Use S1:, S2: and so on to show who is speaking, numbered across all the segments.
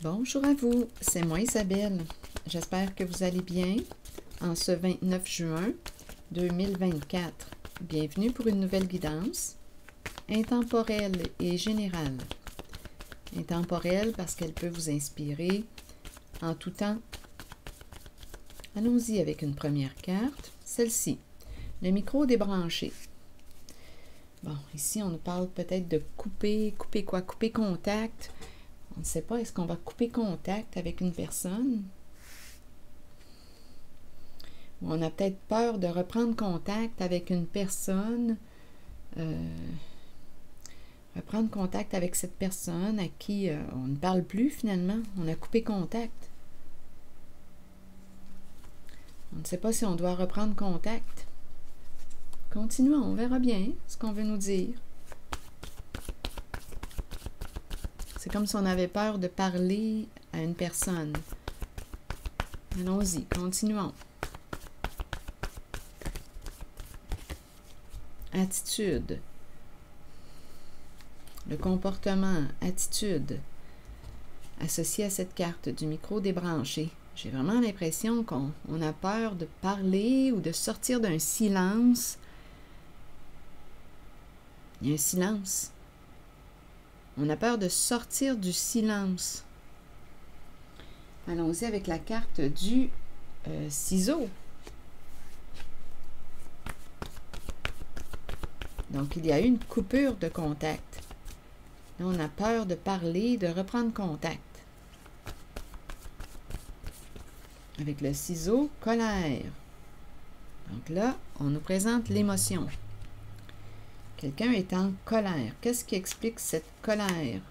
S1: Bonjour à vous, c'est moi Isabelle. J'espère que vous allez bien en ce 29 juin 2024. Bienvenue pour une nouvelle guidance intemporelle et générale. Intemporelle parce qu'elle peut vous inspirer en tout temps. Allons-y avec une première carte, celle-ci, le micro débranché. Bon, ici on nous parle peut-être de couper quoi? Couper contact. On ne sait pas, est-ce qu'on va couper contact avec une personne? Ou on a peut-être peur de reprendre contact avec une personne, reprendre contact avec cette personne à qui on ne parle plus finalement. On a coupé contact. On ne sait pas si on doit reprendre contact. Continuons, on verra bien ce qu'on veut nous dire. C'est comme si on avait peur de parler à une personne. Allons-y, continuons. Attitude. Le comportement, attitude, associé à cette carte du micro débranché. J'ai vraiment l'impression qu'on a peur de parler ou de sortir d'un silence. Il y a un silence. On a peur de sortir du silence. Allons-y avec la carte du ciseau. Donc, il y a eu une coupure de contact. Là, on a peur de parler, de reprendre contact. Avec le ciseau, colère. Donc là, on nous présente l'émotion. Quelqu'un est en colère. Qu'est-ce qui explique cette colère?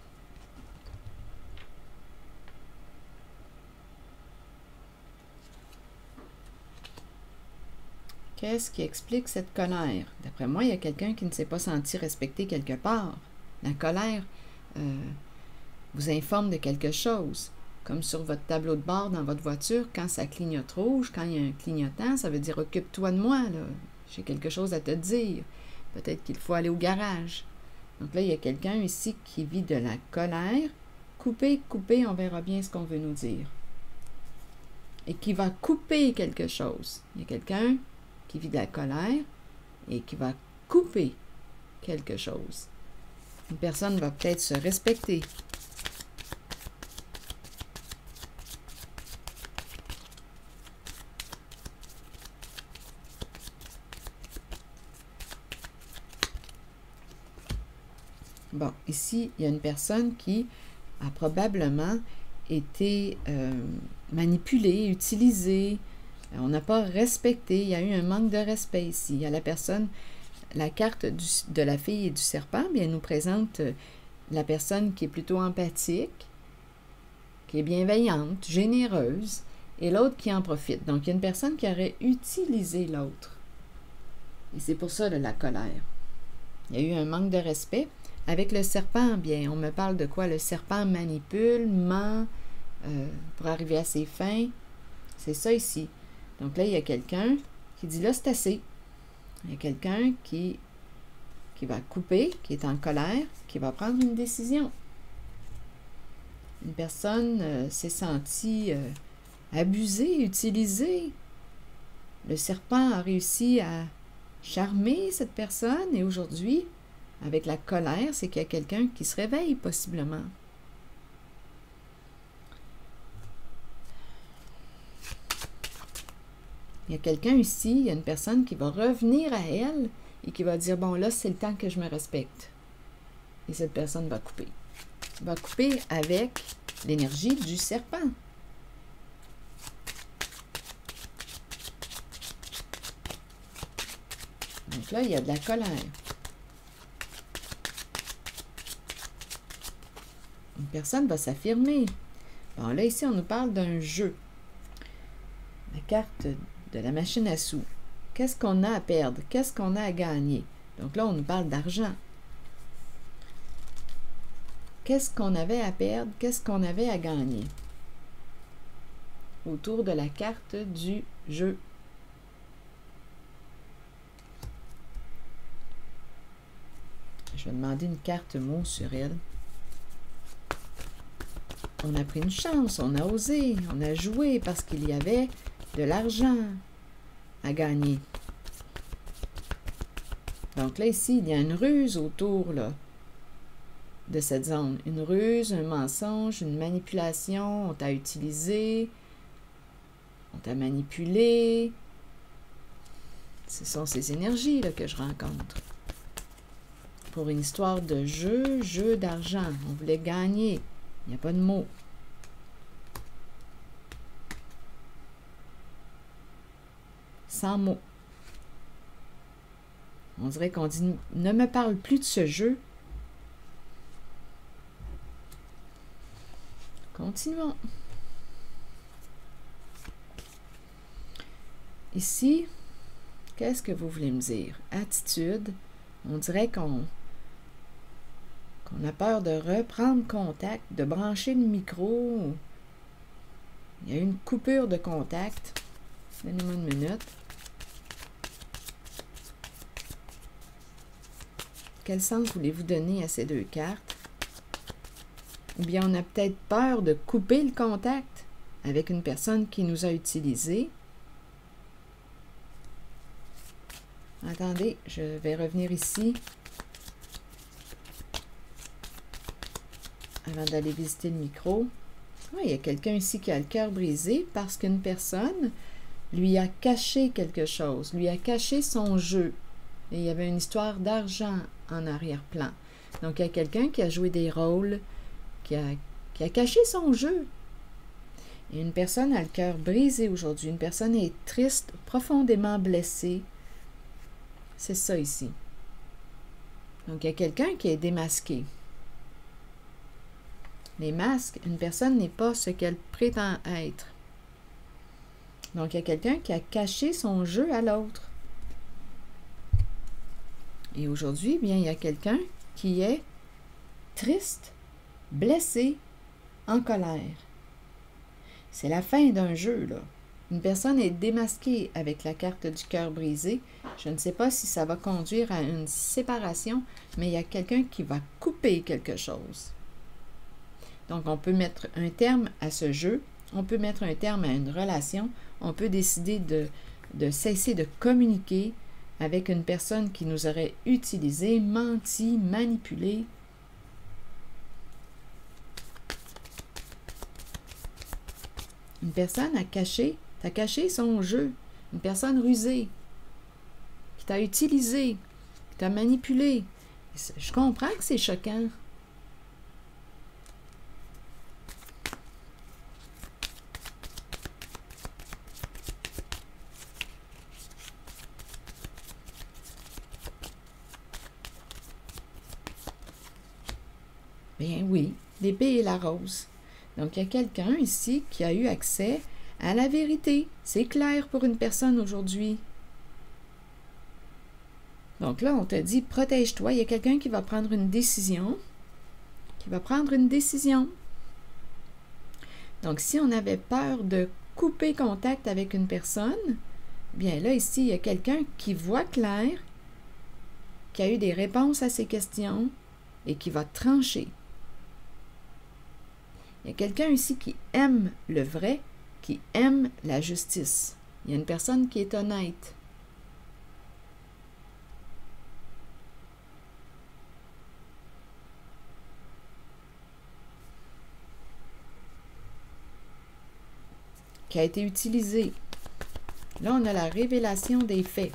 S1: Qu'est-ce qui explique cette colère? D'après moi, il y a quelqu'un qui ne s'est pas senti respecté quelque part. La colère vous informe de quelque chose. Comme sur votre tableau de bord dans votre voiture, quand ça clignote rouge, quand il y a un clignotant, ça veut dire « occupe-toi de moi, là. J'ai quelque chose à te dire. » Peut-être qu'il faut aller au garage. Donc là, il y a quelqu'un ici qui vit de la colère. Couper, on verra bien ce qu'on veut nous dire. Et qui va couper quelque chose. Il y a quelqu'un qui vit de la colère et qui va couper quelque chose. Une personne va peut-être se respecter. Bon, ici, il y a une personne qui a probablement été manipulée, utilisée. On n'a pas respecté. Il y a eu un manque de respect ici. Il y a la personne, la carte de la fille et du serpent, bien, elle nous présente la personne qui est plutôt empathique, qui est bienveillante, généreuse, et l'autre qui en profite. Donc, il y a une personne qui aurait utilisé l'autre. Et c'est pour ça de la colère. Il y a eu un manque de respect. Avec le serpent, bien, on me parle de quoi? Le serpent manipule, ment pour arriver à ses fins. C'est ça ici. Donc là, il y a quelqu'un qui dit là, c'est assez. Il y a quelqu'un qui va couper, qui est en colère, qui va prendre une décision. Une personne s'est sentie abusée, utilisée. Le serpent a réussi à charmer cette personne et aujourd'hui, avec la colère, c'est qu'il y a quelqu'un qui se réveille possiblement. Il y a quelqu'un ici, il y a une personne qui va revenir à elle et qui va dire, bon là, c'est le temps que je me respecte. Et cette personne va couper. Va couper avec l'énergie du serpent. Donc là, il y a de la colère. Une personne va s'affirmer. Bon, là, ici, on nous parle d'un jeu. La carte de la machine à sous. Qu'est-ce qu'on a à perdre? Qu'est-ce qu'on a à gagner? Donc là, on nous parle d'argent. Qu'est-ce qu'on avait à perdre? Qu'est-ce qu'on avait à gagner? Autour de la carte du jeu. Je vais demander une carte mot sur elle. on a pris une chance, on a osé, on a joué parce qu'il y avait de l'argent à gagner. Donc là, ici, il y a une ruse autour là, de cette zone. Une ruse, un mensonge, une manipulation, on t'a utilisé, on t'a manipulé. Ce sont ces énergies là, que je rencontre. Pour une histoire de jeu d'argent. On voulait gagner. Il n'y a pas de mots. Sans mots. On dirait qu'on dit, ne me parle plus de ce jeu. Continuons. Ici, qu'est-ce que vous voulez me dire? Attitude. On dirait qu'on a peur de reprendre contact, de brancher le micro. Il y a eu une coupure de contact. Donnez-moi une minute. Quel sens voulez-vous donner à ces deux cartes? Ou bien on a peut-être peur de couper le contact avec une personne qui nous a utilisés. Attendez, je vais revenir ici avant d'aller visiter le micro. Oui, il y a quelqu'un ici qui a le cœur brisé parce qu'une personne lui a caché quelque chose, lui a caché son jeu. Et il y avait une histoire d'argent en arrière-plan. Donc, il y a quelqu'un qui a joué des rôles, qui a caché son jeu. Et une personne a le cœur brisé aujourd'hui. Une personne est triste, profondément blessée. C'est ça ici. Donc, il y a quelqu'un qui est démasqué. Les masques, une personne n'est pas ce qu'elle prétend être. Donc, il y a quelqu'un qui a caché son jeu à l'autre. Et aujourd'hui, bien, il y a quelqu'un qui est triste, blessé, en colère. C'est la fin d'un jeu, là. Une personne est démasquée avec la carte du cœur brisé. Je ne sais pas si ça va conduire à une séparation, mais il y a quelqu'un qui va couper quelque chose. Donc, on peut mettre un terme à ce jeu, on peut mettre un terme à une relation, on peut décider de cesser de communiquer avec une personne qui nous aurait utilisé, menti, manipulé. Une personne t'as caché son jeu. Une personne rusée, qui t'a utilisé, qui t'a manipulé. Je comprends que c'est choquant. Bien oui, l'épée et la rose. Donc, il y a quelqu'un ici qui a eu accès à la vérité. C'est clair pour une personne aujourd'hui. Donc là, on te dit, protège-toi. Il y a quelqu'un qui va prendre une décision. Donc, si on avait peur de couper contact avec une personne, bien là, ici, il y a quelqu'un qui voit clair, qui a eu des réponses à ses questions et qui va trancher. Il y a quelqu'un ici qui aime le vrai, qui aime la justice. Il y a une personne qui est honnête. Qui a été utilisée. Là, on a la révélation des faits.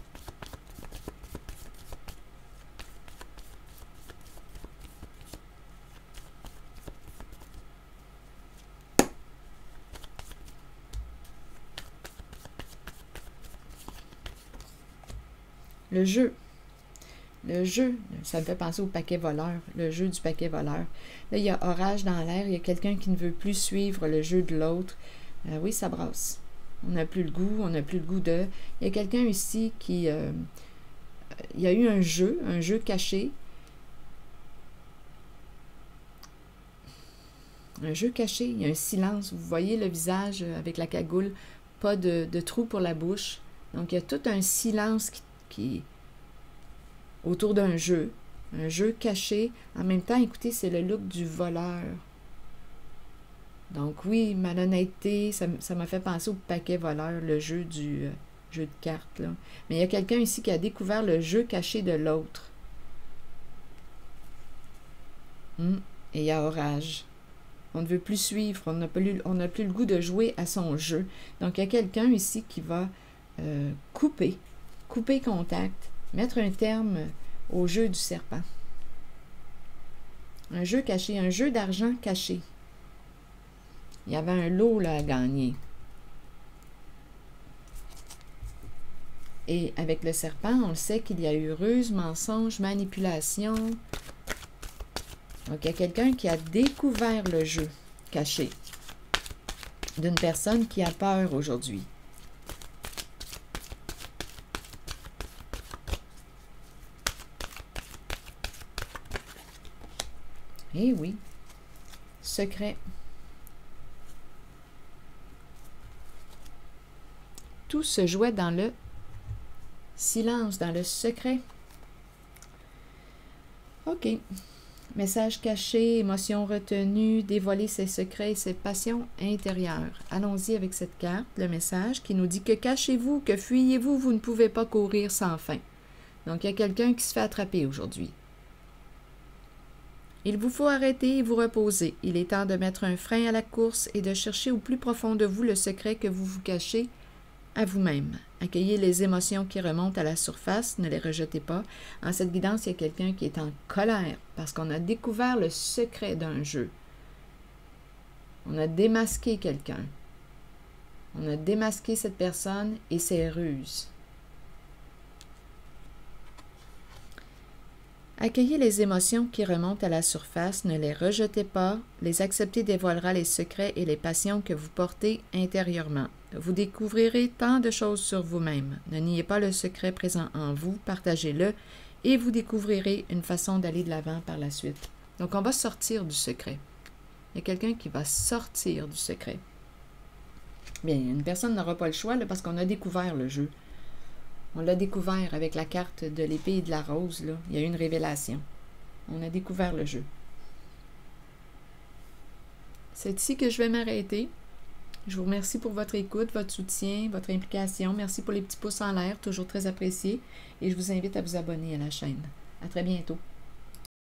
S1: Le jeu, ça me fait penser au paquet voleur, le jeu du paquet voleur. Là, il y a orage dans l'air, il y a quelqu'un qui ne veut plus suivre le jeu de l'autre. Oui, ça brasse. On n'a plus le goût de... Il y a quelqu'un ici qui... il y a eu un jeu caché. Un jeu caché, il y a un silence. Vous voyez le visage avec la cagoule, pas de trou pour la bouche. Donc, il y a tout un silence qui autour d'un jeu, un jeu caché. En même temps, écoutez, c'est le look du voleur. Donc oui, malhonnêteté, ça m'a fait penser au paquet voleur, le jeu jeu de cartes, là. Mais il y a quelqu'un ici qui a découvert le jeu caché de l'autre. Et il y a orage. On ne veut plus suivre, on n'a plus le goût de jouer à son jeu. Donc, il y a quelqu'un ici qui va couper contact, mettre un terme au jeu du serpent. Un jeu caché, un jeu d'argent caché. Il y avait un lot là à gagner. Et avec le serpent, on le sait qu'il y a eu ruse, mensonge, manipulation. Donc, il y a quelqu'un qui a découvert le jeu caché d'une personne qui a peur aujourd'hui. Eh oui, secret. Tout se jouait dans le silence, dans le secret. OK. Message caché, émotion retenue, dévoiler ses secrets et ses passions intérieures. Allons-y avec cette carte, le message qui nous dit que cachez-vous, que fuyez-vous, vous ne pouvez pas courir sans fin. Donc, il y a quelqu'un qui se fait attraper aujourd'hui. Il vous faut arrêter et vous reposer. Il est temps de mettre un frein à la course et de chercher au plus profond de vous le secret que vous vous cachez à vous-même. Accueillez les émotions qui remontent à la surface, ne les rejetez pas. En cette guidance, il y a quelqu'un qui est en colère parce qu'on a découvert le secret d'un jeu. On a démasqué quelqu'un. On a démasqué cette personne et ses ruses. Accueillez les émotions qui remontent à la surface, ne les rejetez pas, les accepter dévoilera les secrets et les passions que vous portez intérieurement. Vous découvrirez tant de choses sur vous-même. Ne niez pas le secret présent en vous, partagez-le et vous découvrirez une façon d'aller de l'avant par la suite. Donc, on va sortir du secret. Il y a quelqu'un qui va sortir du secret. Bien, une personne n'aura pas le choix là, parce qu'on a découvert le jeu. On l'a découvert avec la carte de l'épée et de la rose. Là. Il y a eu une révélation. On a découvert le jeu. C'est ici que je vais m'arrêter. Je vous remercie pour votre écoute, votre soutien, votre implication. Merci pour les petits pouces en l'air, toujours très appréciés. Et je vous invite à vous abonner à la chaîne. À très bientôt.